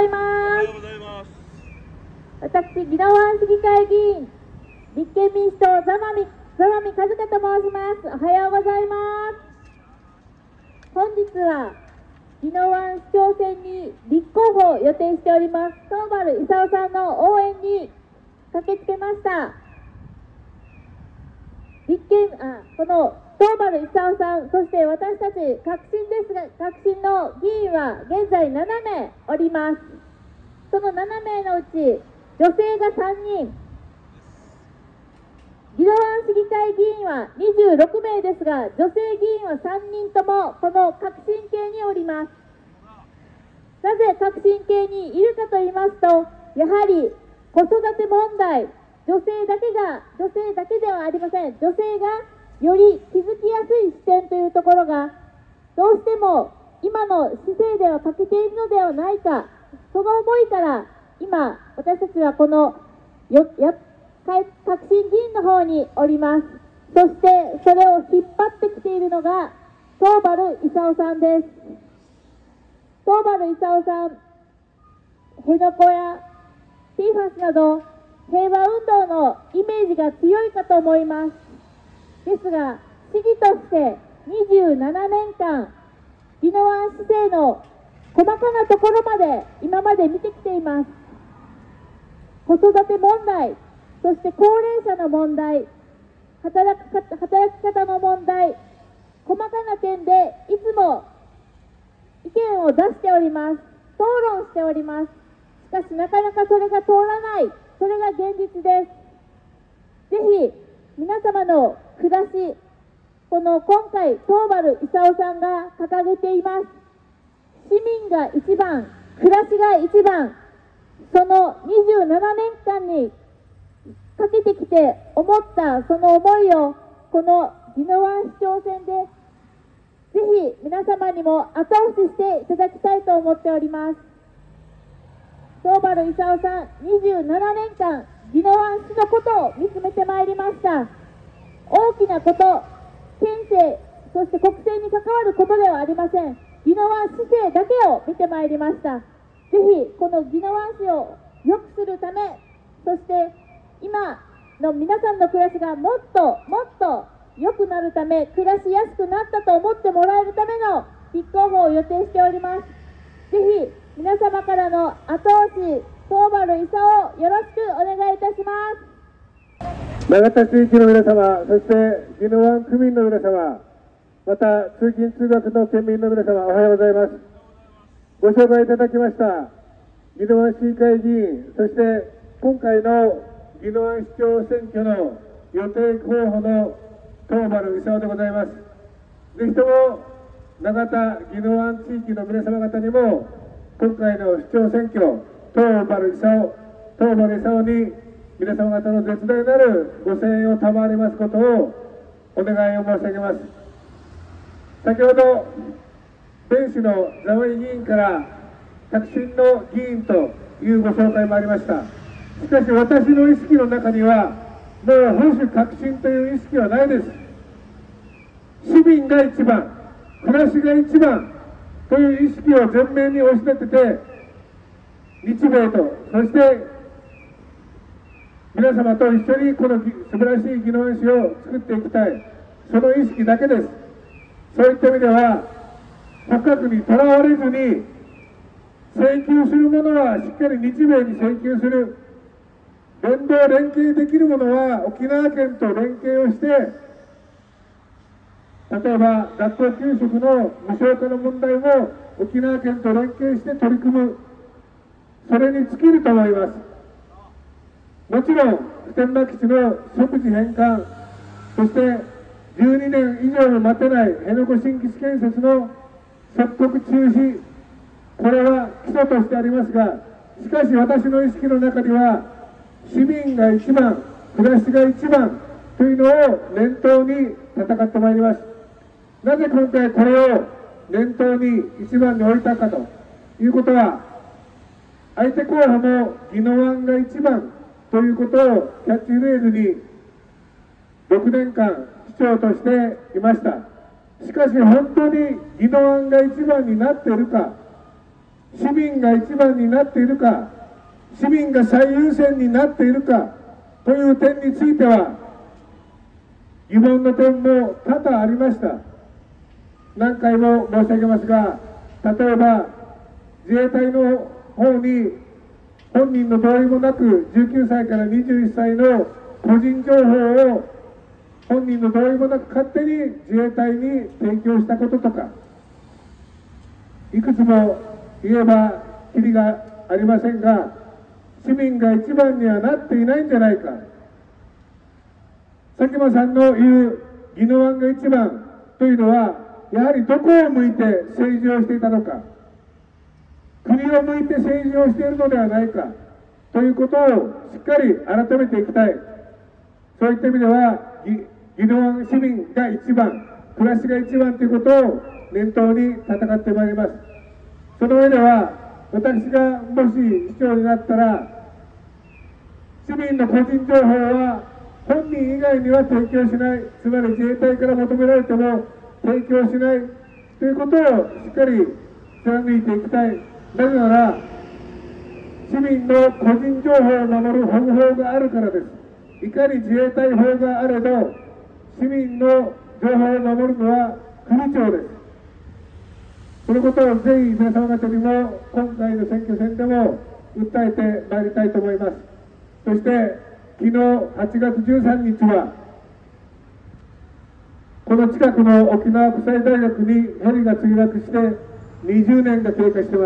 います。私、宜野湾市議会議員、立憲民主党座間味和香と申します。おはようございます。本日は宜野湾市長選に立候補を予定しております東原勲さんの応援に駆けつけました。この東原勲さん、そして私たち革新の議員は現在7名おります。その7名のうち女性が3人、宜野湾市議会議員は26名ですが、女性議員は3人ともこの革新系におります。なぜ革新系にいるかと言いますと、やはり子育て問題、女性だけではありません。女性がより気づきやすい視点というところが、どうしても今の市政では欠けているのではないか、その思いから今、私たちはこの革新議員の方におります。そしてそれを引っ張ってきているのが東原勲さんです。東原勲さん、辺野古や PFAS など平和運動のイメージが強いかと思います。ですが、市議として27年間、宜野湾市政の細かなところまで今まで見てきています。子育て問題、そして高齢者の問題、働き方の問題、細かな点でいつも意見を出しております。討論しております。しかしなかなかそれが通らない。それが現実です。ぜひ皆様の暮らし、今回東原勲さんが掲げています。市民が一番、暮らしが一番、その27年間にかけてきて思ったその思いをこの宜野湾市長選でぜひ皆様にも後押ししていただきたいと思っております。東原勲さん、27年間宜野湾市のことを見つめてまいりました。大きなこと、県政、そして国政に関わることではありません。宜野湾市政だけを見てまいりました。ぜひこの宜野湾市を良くするため、そして今の皆さんの暮らしがもっともっと良くなるため、暮らしやすくなったと思ってもらえるための立候補を予定しております。ぜひ皆様からの後押し、東原勲をよろしくお願いいたします。 永田地域の皆様、そして宜野湾区民の皆様、また通勤通学の県民の皆様、おはようございます。ご紹介いただきました宜野湾市議会議員、そして今回の宜野湾市長選挙の予定候補の東原勲でございます。ぜひとも永田宜野湾地域の皆様方にも今回の市長選挙、東原勲に皆様方の絶大なるご声援を賜りますことをお願いを申し上げます。先ほど弁士の座間味議員から革新の議員というご紹介もありました。しかし私の意識の中にはもう保守革新という意識はないです。市民が一番、暮らしが一番という意識を前面に押し立てて、日米と、そして皆様と一緒にこの素晴らしい宜野湾市を作っていきたい、その意識だけです。そういった意味では、価格にとらわれずに、請求するものはしっかり日米に請求する、連携できるものは沖縄県と連携をして、例えば学校給食の無償化の問題も沖縄県と連携して取り組む、それに尽きると思います。もちろん普天間基地の即時返還、そして12年以上も待てない辺野古新基地建設の即刻中止、これは基礎としてありますが、しかし私の意識の中には市民が一番、暮らしが一番というのを念頭に戦ってまいります。なぜ今回これを念頭に一番に置いたかということは、相手候補も宜野湾が一番ということをキャッチフレーズに6年間市長としていました。しかし本当に宜野湾が一番になっているか、 市民が一番になっているか、市民が最優先になっているかという点については、疑問の点も多々ありました。何回も申し上げますが、例えば自衛隊の方に本人の同意もなく19歳から21歳の個人情報を本人の同意もなく勝手に自衛隊に提供したこととか、いくつも言えばきりがありませんが、市民が一番にはなっていないんじゃないか、佐喜眞さんの言う宜野湾が一番というのは、やはりどこを向いて政治をしていたのか、国を向いて政治をしているのではないかということをしっかり改めていきたい。そういった意味では宜野湾市民が一番、暮らしが一番ということを念頭に戦ってまいります。その上では、私がもし市長になったら、市民の個人情報は本人以外には提供しない、つまり自衛隊から求められても提供しないということをしっかり貫いていきたい。なぜなら、市民の個人情報を守る保護法があるからです。いかに自衛隊法があれど、市民の情報を守るのは首長です。そのことをぜひ皆様方にも今回の選挙戦でも訴えてまいりたいと思います。そして昨日8月13日は、この近くの沖縄国際大学にヘリが墜落して20年が経過しています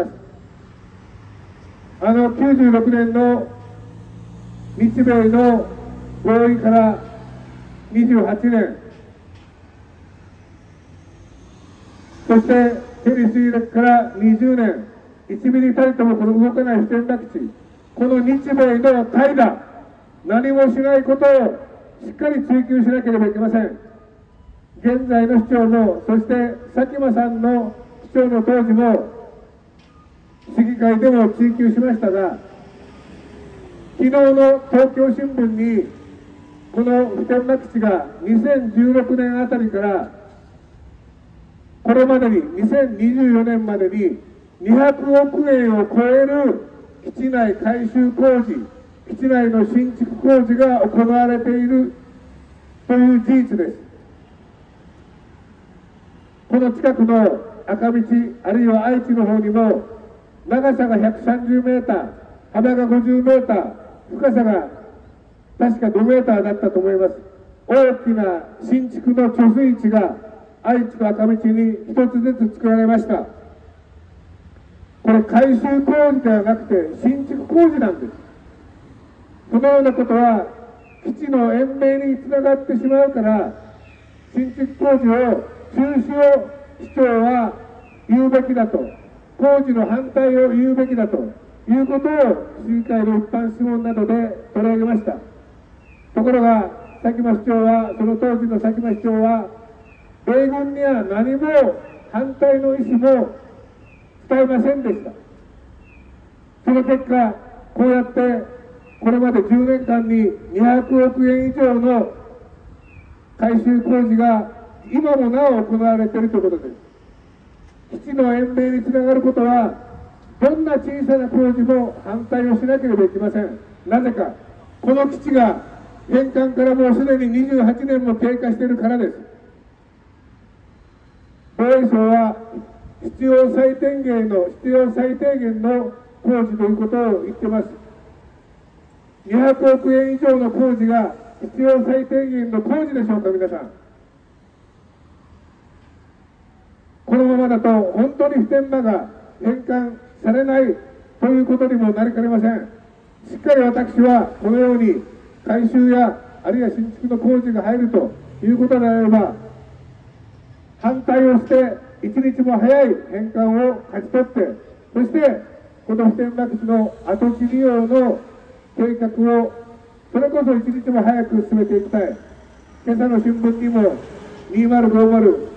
。96年の日米の合意から28年、そしてヘリ墜落から20年、1ミリたりともこの動かない普天間基地、この日米の怠惰、何もしないことをしっかり追求しなければいけません。現在の市長も、そして佐喜眞さんの市長の当時も、市議会でも追及しましたが、昨日の東京新聞に、この普天間基地が2016年あたりから、これまでに2024年までに200億円を超える基地内改修工事、基地内の新築工事が行われているという事実です。この近くの赤道、あるいは愛知の方にも、長さが130メーター、幅が50メーター、深さが確か5メーターだったと思います。大きな新築の貯水池が愛知と赤道に一つずつ作られました。これ改修工事ではなくて新築工事なんです。そのようなことは基地の延命につながってしまうから、新築工事を中止を市長は言うべきだと、工事の反対を言うべきだということを市議会の一般質問などで取り上げました。ところが佐喜眞市長は、その当時の佐喜眞市長は、米軍には何も反対の意思も伝えませんでした。その結果、こうやってこれまで10年間に200億円以上の改修工事が今もなお行われているということです。基地の延命につながることは、どんな小さな工事も反対をしなければいけません。なぜか、この基地が返還からもうすでに28年も経過しているからです。防衛省は必要最低限の工事ということを言っています。200億円以上の工事が必要最低限の工事でしょうか、皆さん。このままだと本当に普天間が返還されないということにもなりかねません。しっかり私はこのように改修やあるいは新築の工事が入るということであれば、反対をして一日も早い返還を勝ち取って、そしてこの普天間基地の跡地利用の計画をそれこそ一日も早く進めていきたい。今朝の新聞にも2050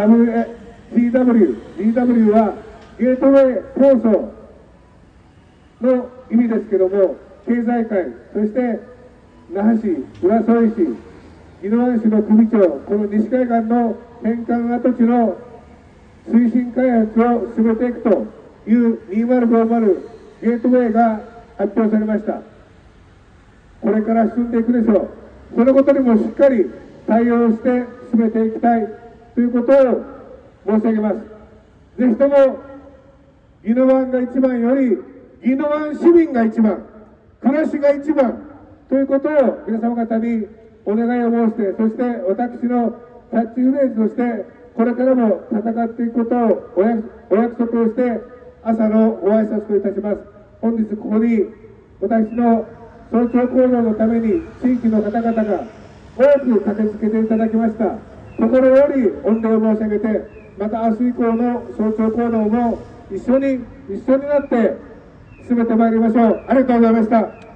GW はゲートウェイ構想の意味ですけども、経済界、そして那覇市、浦添市、宜野湾市の首長、この西海岸の返還跡地の推進開発を進めていくと U2040 ゲートウェイが発表されました。これから進んでいくでしょう。そのことにもしっかり対応して進めていきたいということを申し上げます。ぜひとも宜野湾が一番より宜野湾市民が一番、暮らしが一番ということを皆様方にお願いを申して、そして私のキャッチフレーズとしてこれからも戦っていくことをお約束をして朝のご挨拶といたします。本日ここに私の早朝行動のために地域の方々が多く駆けつけていただきました。心より御礼を申し上げて、また明日以降の早朝行動も一緒になって進めてまいりましょう。ありがとうございました。